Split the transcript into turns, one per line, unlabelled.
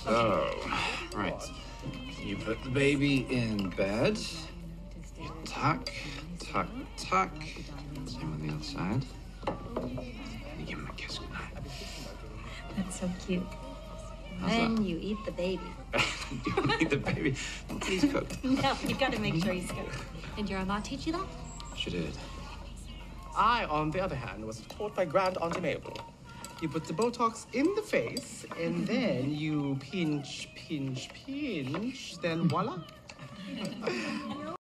So, right. You put the baby in bed. You tuck, tuck, tuck. Same on the other side. And you give him a kiss goodnight.
That's so cute.
How's
Then
that?
you eat the baby.
You don't eat the baby. He's cooked.
No, you gotta make sure he's cooked. Did your Oma teach you that?
She did.
I, on the other hand, was taught by Grand Auntie Mabel. You put the Botox in the face, and then you pinch, pinch, pinch, then voila.